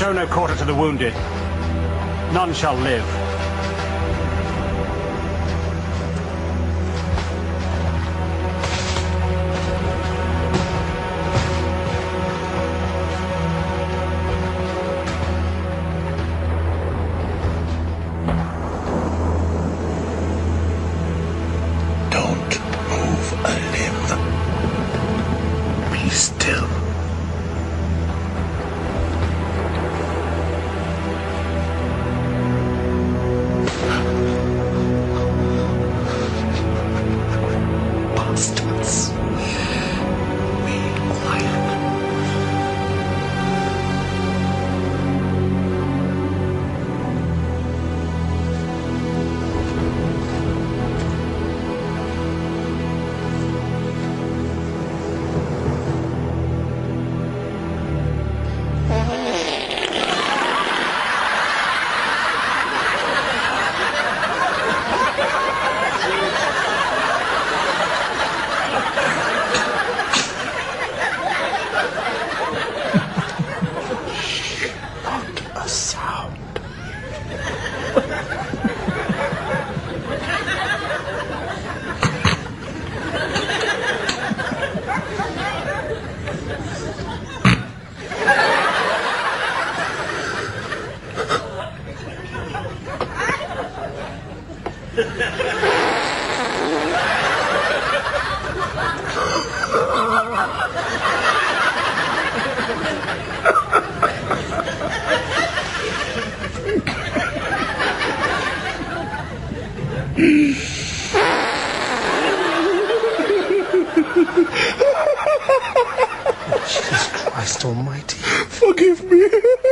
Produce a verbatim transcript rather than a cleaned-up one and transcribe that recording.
Show no quarter to the wounded. None shall live. Don't move a limb. Be still. Bastards. Be quiet. A sound. Jesus Christ almighty. Forgive me.